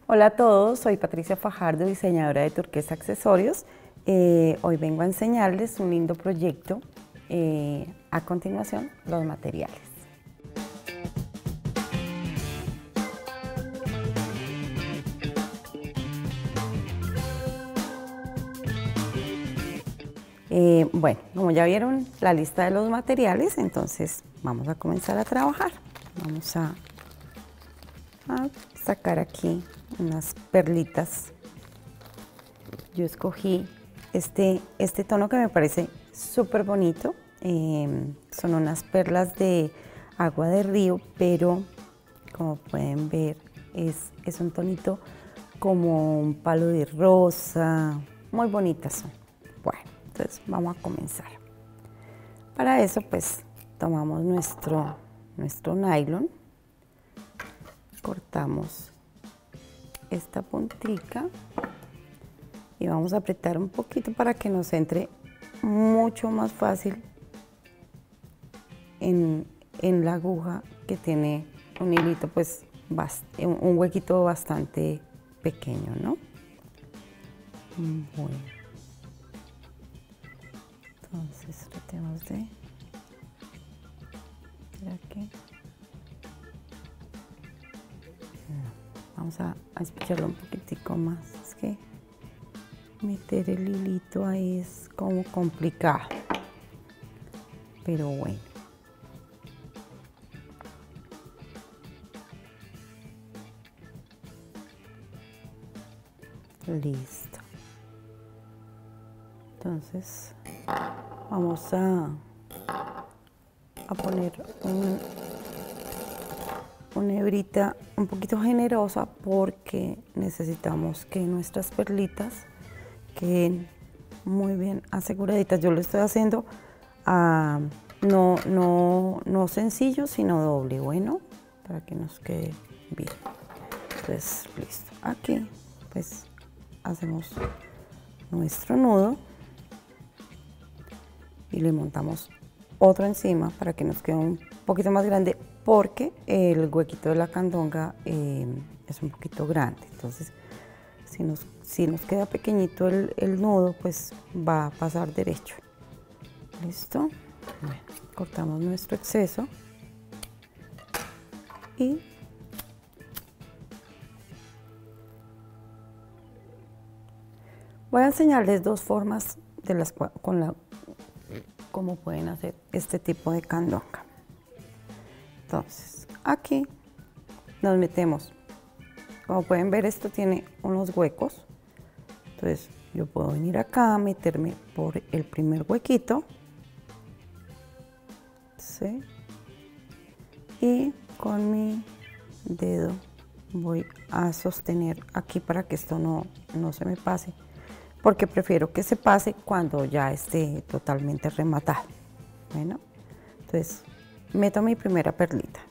Hola a todos, soy Patricia Fajardo, diseñadora de Turquesa Accesorios. Hoy vengo a enseñarles un lindo proyecto. A continuación, los materiales. Bueno, como ya vieron la lista de los materiales, entonces vamos a comenzar a trabajar. Vamos a sacar aquí unas perlitas. Yo escogí este tono que me parece súper bonito. Son unas perlas de agua de río, pero como pueden ver es un tonito como un palo de rosa. Muy bonitas son. Bueno, entonces vamos a comenzar. Para eso pues tomamos nuestro nylon, cortamos esta puntica y vamos a apretar un poquito para que nos entre mucho más fácil en la aguja, que tiene un hilito, pues un huequito bastante pequeño, ¿no? Bueno, entonces tratemos de aquí. Vamos a espicharlo un poquitico más. Es que meter el hilito ahí es como complicado, pero bueno. Listo. Entonces vamos a poner una hebrita un poquito generosa, porque necesitamos que nuestras perlitas queden muy bien aseguraditas. Yo lo estoy haciendo no sencillo, sino doble, bueno, para que nos quede bien. Entonces, listo. Aquí pues hacemos nuestro nudo y le montamos otro encima para que nos quede un poquito más grande, porque el huequito de la candonga es un poquito grande. Entonces, si nos queda pequeñito el nudo, pues va a pasar derecho. ¿Listo? Bueno, cortamos nuestro exceso y voy a enseñarles dos formas de las cómo pueden hacer este tipo de candonga. Entonces, aquí nos metemos. Como pueden ver, esto tiene unos huecos. Entonces, yo puedo venir acá, meterme por el primer huequito, ¿sí? Y con mi dedo voy a sostener aquí para que esto no se me pase, porque prefiero que se pase cuando ya esté totalmente rematado. Bueno, entonces meto mi primera perlita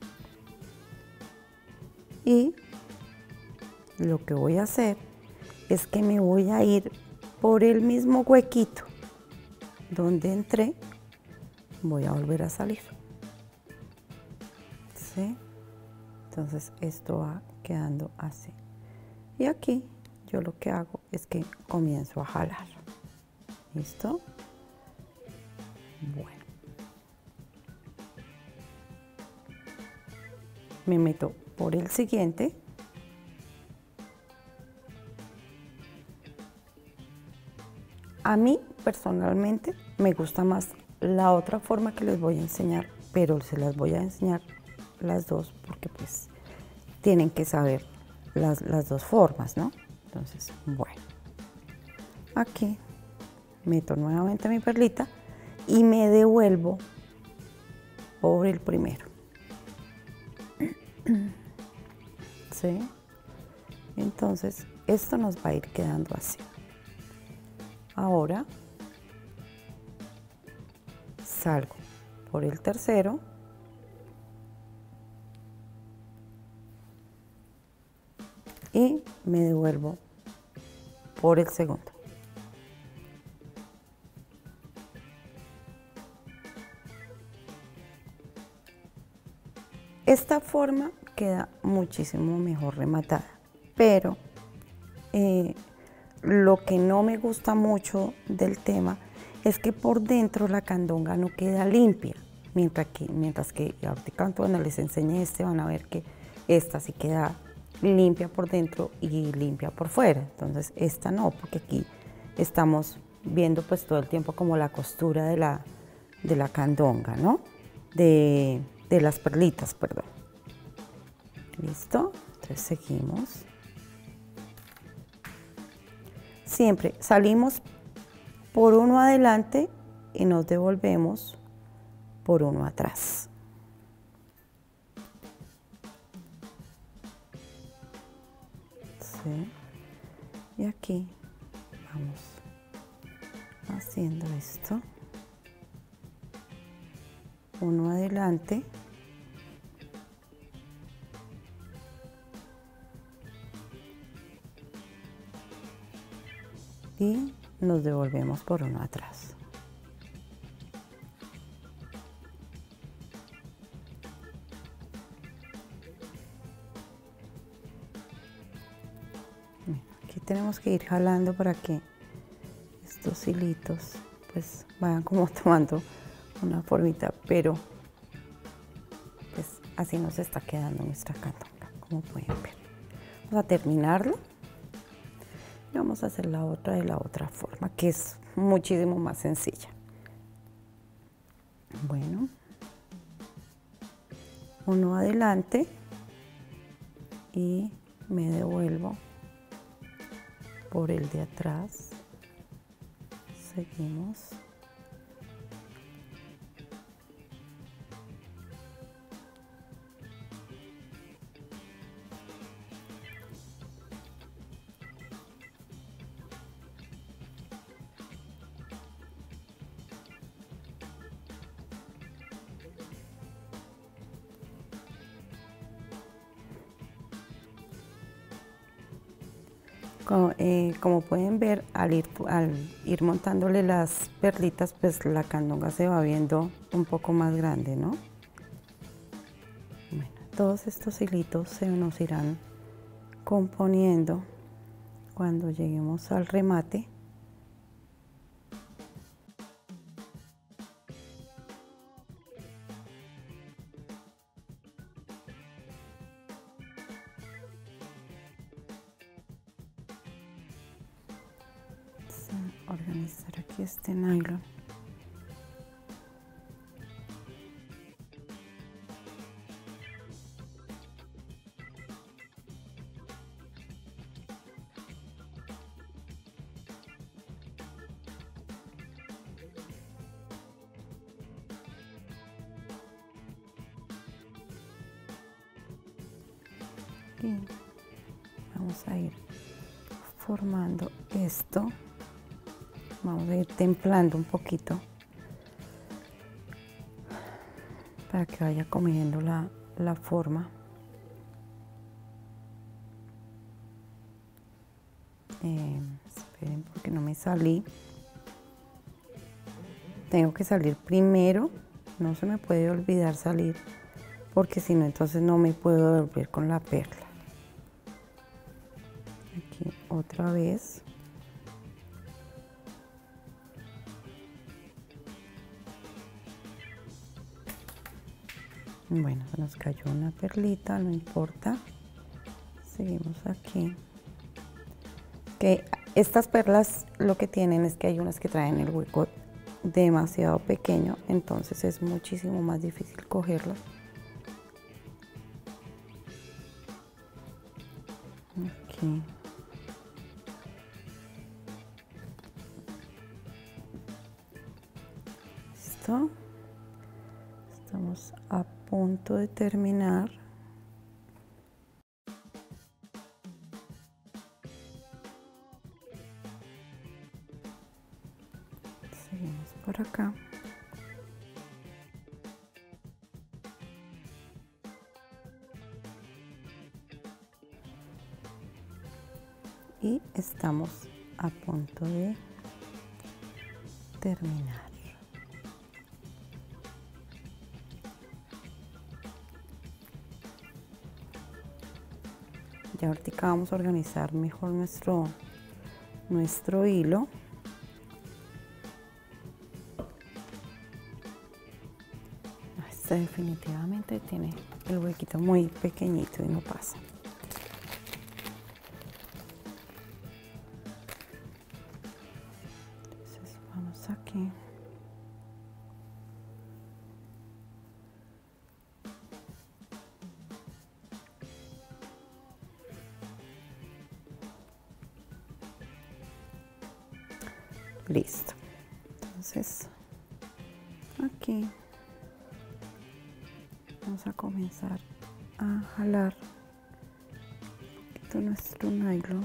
y lo que voy a hacer es que me voy a ir por el mismo huequito donde entré, voy a volver a salir, ¿sí? Entonces esto va quedando así, y aquí yo lo que hago es que comienzo a jalar. ¿Listo? Bueno, me meto por el siguiente A mí personalmente me gusta más la otra forma que les voy a enseñar, pero se las voy a enseñar las dos porque pues tienen que saber las dos formas, ¿no? Entonces, bueno, aquí meto nuevamente mi perlita y me devuelvo por el primero. ¿Sí? Entonces, esto nos va a ir quedando así. Ahora salgo por el tercero y me devuelvo por el segundo. Esta forma queda muchísimo mejor rematada, pero lo que no me gusta mucho del tema es que por dentro la candonga no queda limpia, mientras que ahorita cuando les enseñe este van a ver que esta sí queda limpia por dentro y limpia por fuera. Entonces esta no, porque aquí estamos viendo pues todo el tiempo como la costura de la candonga, ¿no? De las perlitas, perdón. ¿Listo? Entonces seguimos. Siempre salimos por uno adelante y nos devolvemos por uno atrás. ¿Sí? Y aquí vamos haciendo esto. Uno adelante. Y nos devolvemos por uno atrás. Aquí tenemos que ir jalando para que estos hilitos pues vayan como tomando una formita, pero pues así nos está quedando nuestra candonga, como pueden ver. Vamos a terminarlo y vamos a hacer la otra de la otra forma, que es muchísimo más sencilla. Bueno, uno adelante y me devuelvo por el de atrás. Seguimos. Como pueden ver, al ir montándole las perlitas, pues la candonga se va viendo un poco más grande, ¿no? Bueno, todos estos hilitos se nos irán componiendo cuando lleguemos al remate. Organizar aquí este nylon. Y vamos a ir formando esto. Vamos a ir templando un poquito para que vaya comiendo la forma. Esperen porque no me salí. Tengo que salir primero, no se me puede olvidar salir porque si no entonces no me puedo devolver con la perla. Aquí otra vez. Bueno, se nos cayó una perlita, no importa. Seguimos aquí. Que estas perlas lo que tienen es que hay unas que traen el hueco demasiado pequeño, entonces es muchísimo más difícil cogerlas. Aquí. Listo. Estamos a punto de terminar. Seguimos por acá. Y estamos a punto de terminar. ya ahorita vamos a organizar mejor nuestro hilo. Este definitivamente tiene el huequito muy pequeñito y no pasa. Entonces vamos aquí. Listo. Entonces aquí vamos a comenzar a jalar un poquito nuestro nylon,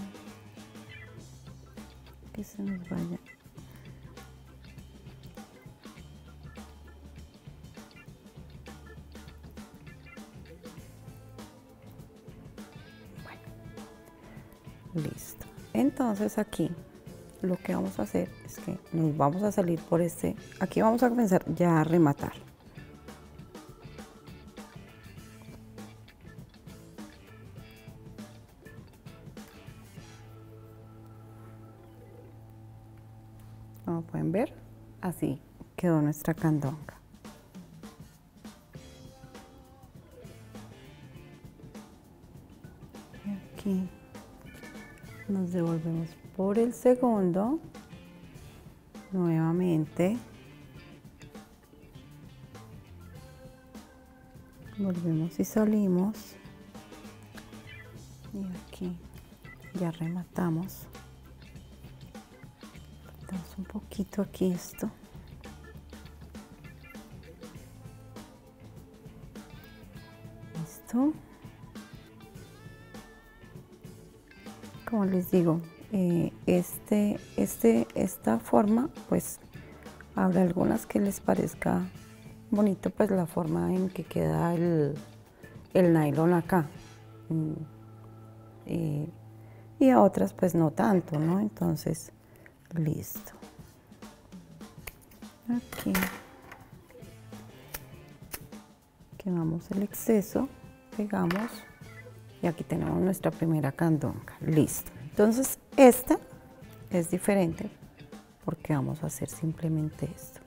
que se nos vaya. Bueno, listo. Entonces aquí lo que vamos a hacer es que nos vamos a salir por aquí vamos a comenzar ya a rematar. Como pueden ver, así quedó nuestra candonga. Y aquí nos devolvemos por el segundo, nuevamente, volvemos y salimos, y aquí ya rematamos. Damos un poquito aquí esto. Listo. Como les digo, esta forma, pues habrá algunas que les parezca bonito, pues la forma en que queda el nylon acá. Y a otras pues no tanto, ¿no? Entonces, listo. Aquí quemamos el exceso, pegamos. Y aquí tenemos nuestra primera candonga, listo. Entonces esta es diferente porque vamos a hacer simplemente esto.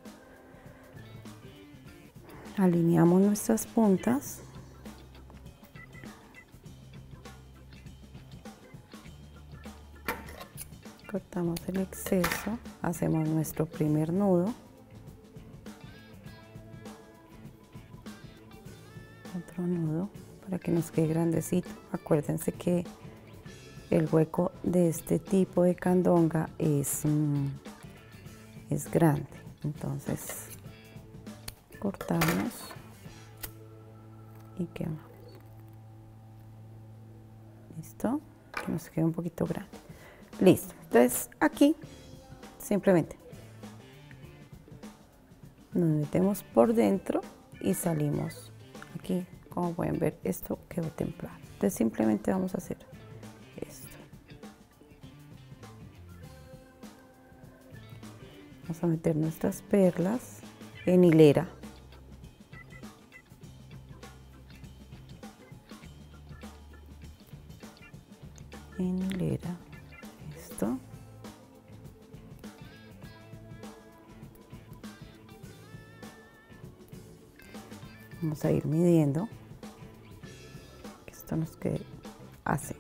Alineamos nuestras puntas. Cortamos el exceso, hacemos nuestro primer nudo. Otro nudo para que nos quede grandecito. Acuérdense que el hueco de este tipo de candonga es grande, entonces cortamos y quemamos. Listo, que nos quede un poquito grande. Listo, entonces aquí simplemente nos metemos por dentro y salimos aquí. Como pueden ver, esto quedó templado. Entonces simplemente vamos a hacer esto. Vamos a meter nuestras perlas en hilera. En hilera. Esto. Vamos a ir midiendo. Esto nos quede así.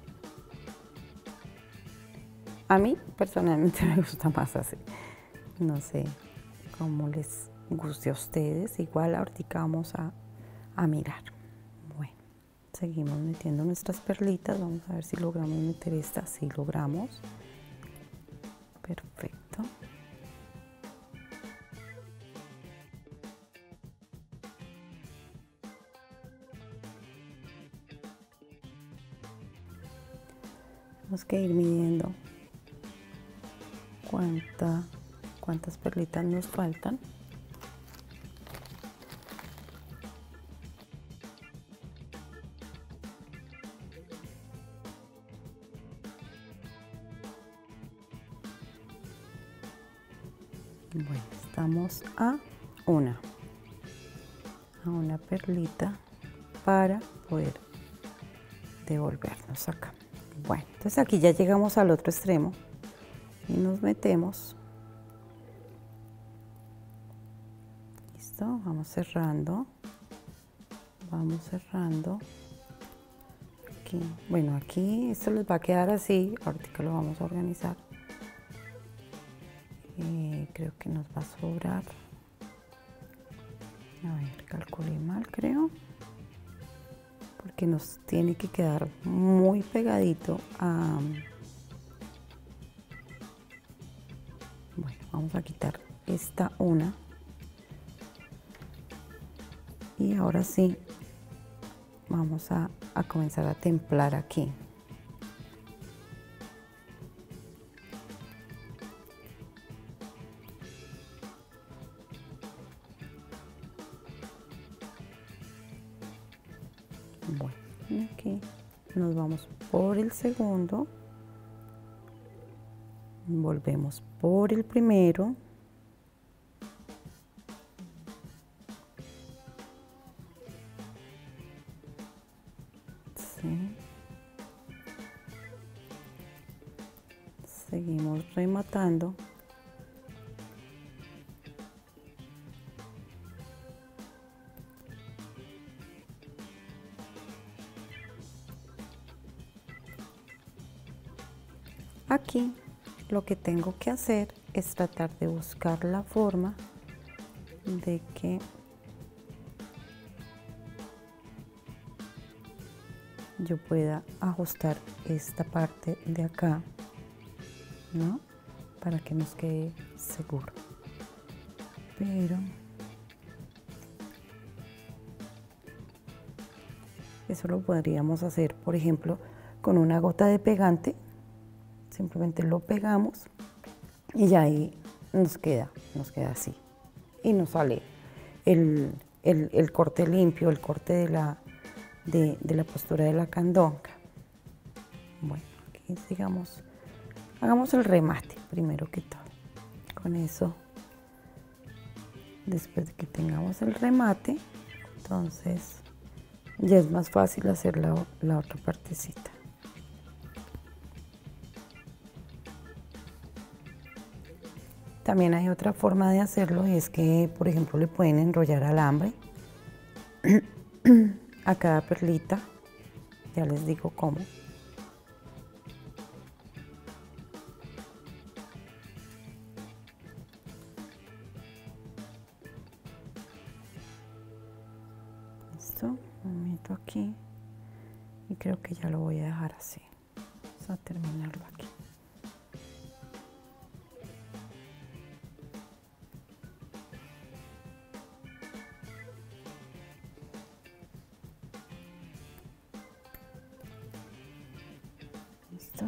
A mí personalmente me gusta más así. No sé cómo les guste a ustedes. Igual ahorita vamos a mirar. Bueno, seguimos metiendo nuestras perlitas. Vamos a ver si logramos meter esta. Sí logramos. Perfecto. Tenemos que ir midiendo cuántas perlitas nos faltan. Bueno, estamos a una perlita para poder devolvernos acá. Bueno, entonces aquí ya llegamos al otro extremo y nos metemos. Listo, vamos cerrando. Vamos cerrando. Aquí. Bueno, aquí esto les va a quedar así. Ahorita lo vamos a organizar. Creo que nos va a sobrar. A ver, calculé mal, creo. Porque nos tiene que quedar muy pegadito a... Bueno, vamos a quitar esta una. Y ahora sí, vamos a comenzar a templar aquí. Bueno, y aquí nos vamos por el segundo, volvemos por el primero, ¿sí? Seguimos rematando. Aquí lo que tengo que hacer es tratar de buscar la forma de que yo pueda ajustar esta parte de acá, ¿no? Para que nos quede seguro. Pero eso lo podríamos hacer, por ejemplo, con una gota de pegante. Simplemente lo pegamos y ya ahí nos queda así. Y nos sale el corte limpio, el corte de la postura de la candonga. Bueno, aquí sigamos, hagamos el remate primero que todo. Con eso, después de que tengamos el remate, entonces ya es más fácil hacer la otra partecita. También hay otra forma de hacerlo y es que, por ejemplo, le pueden enrollar alambre a cada perlita. Ya les digo cómo. Listo, me meto aquí y creo que ya lo voy a dejar así. Vamos a terminarlo aquí. Listo.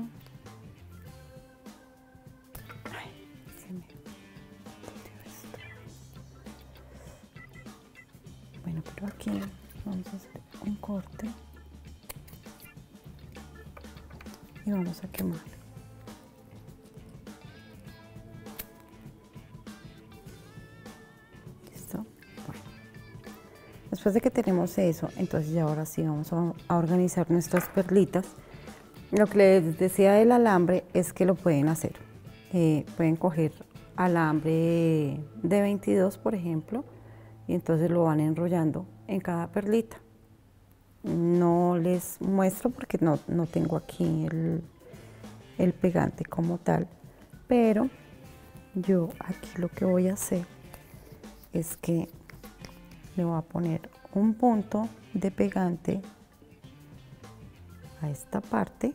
Ay, se me perdió esto. Bueno, pero aquí vamos a hacer un corte y vamos a quemar. Listo. Bueno. Después de que tenemos eso, entonces ya ahora sí vamos a organizar nuestras perlitas. Lo que les decía del alambre es que lo pueden hacer. Pueden coger alambre de 22, por ejemplo, y entonces lo van enrollando en cada perlita. No les muestro porque no tengo aquí el pegante como tal, pero yo aquí lo que voy a hacer es que le voy a poner un punto de pegante a esta parte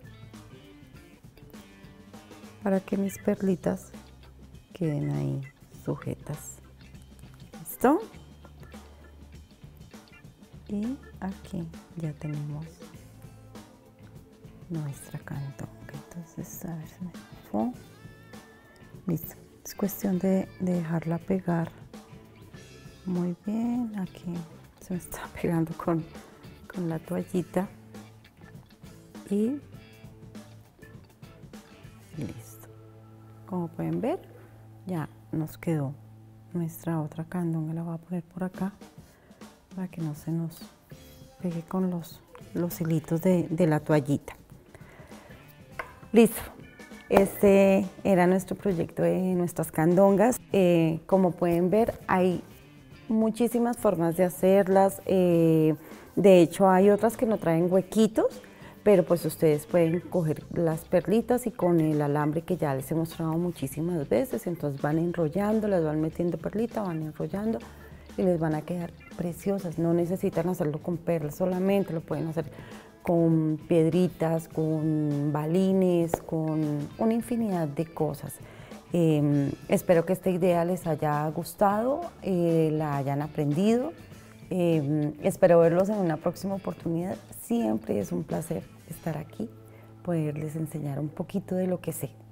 para que mis perlitas queden ahí sujetas. ¿Listo? Y aquí ya tenemos nuestra candonga. Entonces, a ver si me fue. Listo. Es cuestión de dejarla pegar muy bien. Aquí se me está pegando con la toallita. Y listo. Como pueden ver, ya nos quedó nuestra otra candonga. La voy a poner por acá para que no se nos pegue con los los hilitos de la toallita. Listo. Este era nuestro proyecto de nuestras candongas. Como pueden ver, hay muchísimas formas de hacerlas. De hecho, hay otras que no traen huequitos, pero pues ustedes pueden coger las perlitas y con el alambre que ya les he mostrado muchísimas veces, entonces van enrollando, les van metiendo perlita, van enrollando y les van a quedar preciosas. No necesitan hacerlo con perlas solamente, lo pueden hacer con piedritas, con balines, con una infinidad de cosas. Espero que esta idea les haya gustado, la hayan aprendido. Espero verlos en una próxima oportunidad. Siempre es un placer estar aquí, poderles enseñar un poquito de lo que sé.